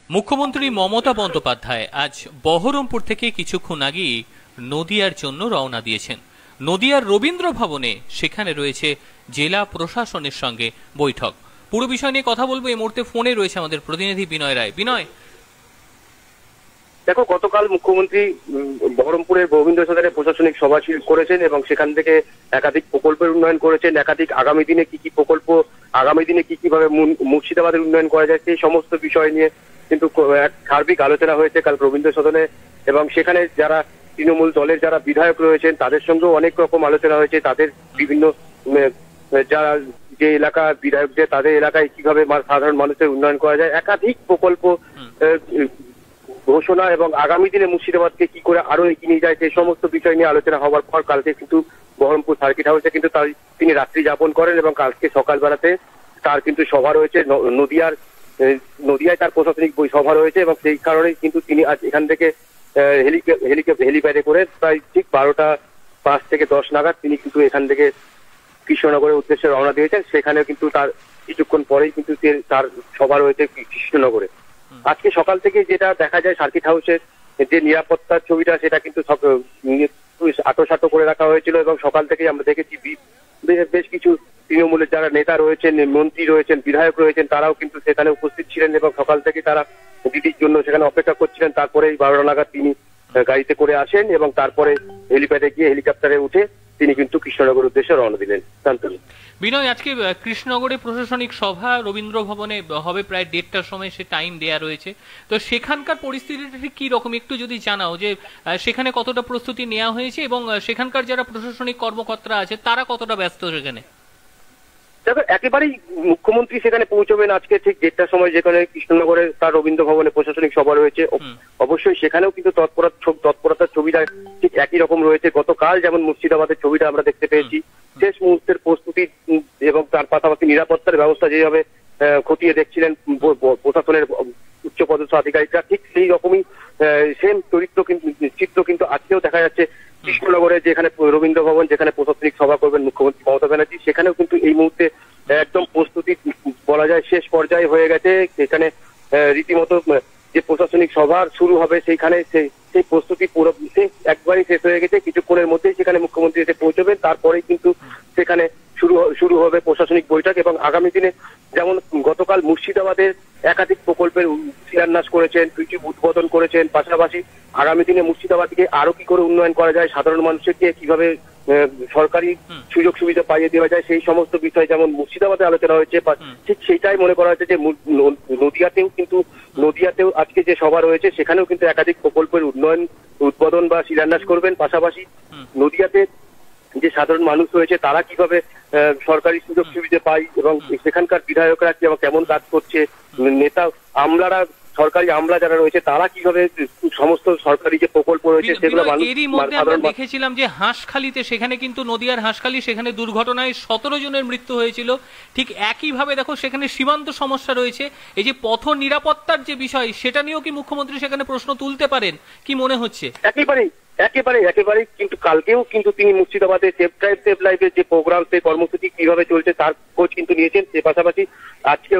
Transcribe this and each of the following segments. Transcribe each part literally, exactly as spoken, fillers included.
মুখ্যমন্ত্রী মমতা বন্দ্যোপাধ্যায় আজ বহরমপুর থেকে কিছুক্ষণ আগেই নদিয়ার জন্য রওনা দিয়েছেন। নদিয়ার রবীন্দ্র ভবনে সেখানে রয়েছে জেলা প্রশাসনের সঙ্গে বৈঠক। পুরো বিষয় নিয়ে কথা বলবো। এই মুহূর্তে ফোনে রয়েছে আমাদের প্রতিনিধি বিনয় রায়। বিনয়, দেখো, গতকাল মুখ্যমন্ত্রী বহরমপুরের রবীন্দ্র সদনে প্রশাসনিক সভা করেছেন এবং সেখান থেকে একাধিক প্রকল্পের উন্নয়ন করেছেন। একাধিক আগামী দিনে কি কি প্রকল্প, আগামী দিনে কি কিভাবে মুর্শিদাবাদের উন্নয়ন করা যায় সেই সমস্ত বিষয় নিয়ে কিন্তু এক সার্বিক আলোচনা হয়েছে কাল রবীন্দ্র সদনে। এবং সেখানে যারা তৃণমূল দলের যারা বিধায়ক রয়েছেন তাদের সঙ্গেও অনেক রকম আলোচনা হয়েছে। তাদের বিভিন্ন যারা যে এলাকা বিধায়কদের তাদের এলাকায় কিভাবে সাধারণ মানুষের উন্নয়ন করা যায়, একাধিক প্রকল্প ঘোষণা এবং আগামী দিনে মুর্শিদাবাদকে কি করে আরো এগিয়ে নিয়ে যায় সেই সমস্ত বিষয় নিয়ে আলোচনা হওয়ার পর কালকে কিন্তু বহরমপুর সার্কিট হাউসে কিন্তু তিনি রাত্রি যাপন করেন এবং কালকে সকালবেলাতে তার কিন্তু সভা রয়েছে নদিয়ার নদিয়ায় তার প্রশাসনিক সভা রয়েছে এবং সেই কারণেই কিন্তু তিনি আজ এখান থেকে হেলিপ্যাডে করে প্রায় ঠিক বারোটা পাঁচ থেকে দশ নাগাদ তিনি কিন্তু এখান থেকে কৃষ্ণনগরের উদ্দেশ্যে রওনা দিয়েছেন। সেখানে কিন্তু তার কিছুক্ষণ পরেই কিন্তু তার সভা রয়েছে কৃষ্ণনগরে। আজকে সকাল থেকে যেটা দেখা যায় সার্কিট হাউসের যে নিরাপত্তার ছবিটা সেটা কিন্তু আটোসাটো করে রাখা হয়েছিল এবং সকাল থেকেই আমরা দেখেছি বেশ কিছু তৃণমূলের যারা নেতা রয়েছেন, মন্ত্রী রয়েছেন, বিধায়ক রয়েছেন তারাও কিন্তু সেখানে উপস্থিত ছিলেন এবং সকাল থেকে তারা দিদির জন্য সেখানে অপেক্ষা করছিলেন। তারপরে বারোটা নাগাদ তিনি গাড়িতে করে আসেন এবং তারপরে হেলিপ্যাডে গিয়ে হেলিকপ্টারে উঠে তিনি কিন্তু কৃষ্ণনগর উদ্দেশ্যে রওনা দিলেন। শান্তনু। বিনয়, আজকে কৃষ্ণনগরে প্রশাসনিক সভা রবীন্দ্র ভবনে হবে প্রায় দেড়টার সময়, সে টাইম দেয়া রয়েছে। তো সেখানকার পরিস্থিতিটা ঠিক কি রকম একটু যদি জানাও, যে সেখানে কতটা প্রস্তুতি নেওয়া হয়েছে এবং সেখানকার যারা প্রশাসনিক কর্মকর্তা আছে তারা কতটা ব্যস্ত সেখানে? দেখো, একেবারেই মুখ্যমন্ত্রী সেখানে পৌঁছবেন আজকে ঠিক দেড়টার সময়, যেখানে কৃষ্ণনগরে তার রবীন্দ্র ভবনে প্রশাসনিক সভা রয়েছে। অবশ্যই সেখানেও কিন্তু তৎপরতা তৎপরতার ছবিটা ঠিক একই রকম রয়েছে। গতকাল যেমন মুর্শিদাবাদের ছবিটা আমরা দেখতে পেয়েছি, শেষ মুহূর্তের প্রস্তুতি এবং তার পাশাপাশি নিরাপত্তার ব্যবস্থা যেভাবে খতিয়ে দেখছিলেন প্রশাসনের উচ্চপদস্থ আধিকারিকরা, ঠিক সেই রকমই সেম চরিত্র কিন্তু চিত্র কিন্তু আজকেও দেখা যাচ্ছে কৃষ্ণনগরে, যেখানে রবীন্দ্র ভবন, যেখানে প্রশাসনিক সভা করবেন মুখ্যমন্ত্রী মমতা ব্যানার্জি। সেখানেও কিন্তু এই মুহূর্তে একদম প্রস্তুতি বলা যায় শেষ পর্যায়ে হয়ে গেছে। সেখানে রীতিমতো যে প্রশাসনিক সভা শুরু হবে সেইখানে সেই প্রস্তুতি পুরো একবারই শেষ হয়ে গেছে। কিছুক্ষণের মধ্যেই সেখানে মুখ্যমন্ত্রী এসে পৌঁছবেন। তারপরেই কিন্তু সেখানে শুরু শুরু হবে প্রশাসনিক বৈঠক এবং আগামী দিনে যেমন গতকাল মুর্শিদাবাদের একাধিক প্রকল্পের শিলান্যাস করেছেন, কিছু উদ্বোধন করেছেন, পাশাপাশি আগামী দিনে মুর্শিদাবাদকে আরো কি করে উন্নয়ন করা যায়, সাধারণ মানুষকে কিভাবে সরকারি সুযোগ সুবিধা পাইয়ে দেওয়া যায় সেই সমস্ত বিষয় যেমন মুর্শিদাবাদে আলোচনা হয়েছে, ঠিক সেইটাই মনে করা হচ্ছে যে নদিয়াতেও কিন্তু নদিয়াতেও আজকে যে সভা রয়েছে সেখানেও কিন্তু একাধিক প্রকল্পের উন্নয়ন উদ্বোধন বা শিলান্যাস করবেন। পাশাপাশি নদিয়াতে যে সাধারণ মানুষ রয়েছে তারা কিভাবে সরকারি সুযোগ সুবিধা পায় এবং সেখানকার বিধায়করা কেমন কাজ করছে, নেতা আমলারা সরকারি আমলা যারা রয়েছে তারা কিভাবে সমস্ত সরকারি যে প্রকল্প রয়েছে সেগুলো এরই মধ্যে আমরা দেখেছিলাম যে হাঁসখালিতে, সেখানে কিন্তু নদিয়ার হাঁসখালি, সেখানে দুর্ঘটনায় সতেরো জনের মৃত্যু হয়েছিল। ঠিক একইভাবে দেখো সেখানে সীমান্ত সমস্যা রয়েছে। এই যে পথ নিরাপত্তার যে বিষয় সেটা নিয়েও কি মুখ্যমন্ত্রী সেখানে প্রশ্ন তুলতে পারেন কি মনে হচ্ছে? একেবারেই একেবারে একেবারে কিন্তু কালকেও কিন্তু তিনি মুর্শিদাবাদে সেফ ড্রাইভ সেফ লাইফের যে প্রোগ্রাম, সেই কর্মসূচি কিভাবে চলছে তার খোঁজ কিন্তু নিয়েছেন। সে পাশাপাশি আজকে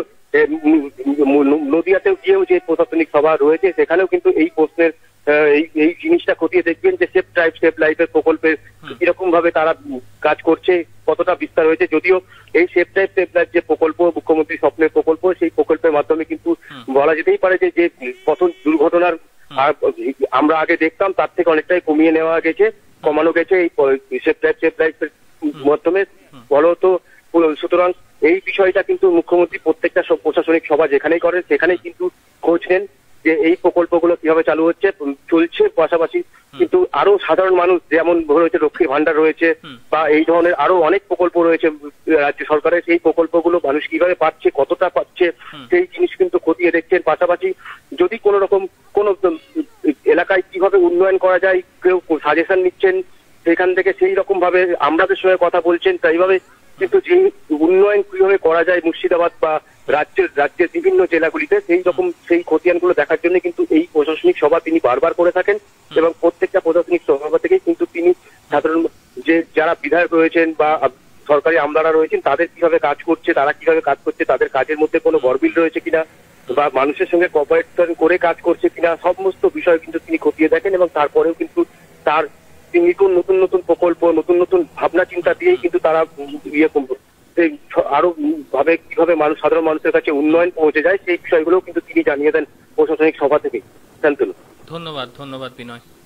নদিয়াতেও গিয়েও যে প্রশাসনিক সভা রয়েছে সেখানেও কিন্তু এই প্রশ্নের এই এই জিনিসটা খতিয়ে দেখবেন যে সেফ ড্রাইভ সেফ লাইফের প্রকল্পের কিরকম ভাবে তারা কাজ করছে, কতটা বিস্তার হয়েছে। যদিও এই সেফ ড্রাইভ সেফ লাইফ যে প্রকল্প মুখ্যমন্ত্রী স্বপ্নের প্রকল্প, সেই প্রকল্পের মাধ্যমে কিন্তু বলা যেতেই পারে যে যে পথ দুর্ঘটনার আর আমরা আগে দেখতাম তার থেকে অনেকটাই কমিয়ে নেওয়া গেছে, কমানো গেছে এই সেফ ড্রাইভ সেফ লাইফের মাধ্যমে বলত। সুতরাং এই বিষয়টা কিন্তু মুখ্যমন্ত্রী প্রত্যেকটা প্রশাসনিক সভা যেখানেই করেন সেখানেই কিন্তু খোঁজ নেন যে এই প্রকল্পগুলো কিভাবে চালু হচ্ছে চলছে। পাশাপাশি কিন্তু আরো সাধারণ মানুষ যেমন রয়েছে লক্ষ্মীর ভান্ডার রয়েছে বা এই ধরনের আরো অনেক প্রকল্প রয়েছে রাজ্য সরকারের, সেই প্রকল্পগুলো মানুষ কিভাবে পাচ্ছে, কতটা পাচ্ছে সেই জিনিস কিন্তু খতিয়ে দেখছেন। পাশাপাশি যদি কোনো রকম কোনো এলাকায় কিভাবে উন্নয়ন করা যায় কেউ সাজেশন নিচ্ছেন সেখান থেকে, সেই রকম ভাবে আমরাদের সঙ্গে কথা বলছেন। তাইভাবে কিন্তু যে উন্নয়ন কিভাবে করা যায় মুর্শিদাবাদ বা রাজ্যের রাজ্যের বিভিন্ন জেলাগুলিতে সেই রকম সেই খতিয়ানগুলো দেখার জন্য কিন্তু এই প্রশাসনিক সভা তিনি বারবার করে থাকেন এবং প্রত্যেকটা প্রশাসনিক সভা থেকেই কিন্তু তিনি সাধারণ যে যারা বিধায়ক রয়েছেন বা সরকারি আমলারা রয়েছেন তাদের কিভাবে কাজ করছে, তারা কিভাবে কাজ করছে, তাদের কাজের মধ্যে কোনো গরমিল রয়েছে কিনা বা মানুষের সঙ্গে কোঅপারেশন করে কাজ করছে কিনা সমস্ত বিষয় কিন্তু তিনি খতিয়ে দেখেন, এবং তারপরেও কিন্তু তার নতুন নতুন নতুন প্রকল্প, নতুন নতুন ভাবনা চিন্তা দিয়েই কিন্তু তারা ইয়ে আরো ভাবে কিভাবে মানুষ সাধারণ মানুষের কাছে উন্নয়ন পৌঁছে যায় সেই বিষয়গুলো কিন্তু তিনি জানিয়ে দেন প্রশাসনিক সভা থেকে। শান্তনু, ধন্যবাদ ধন্যবাদ বিনয়।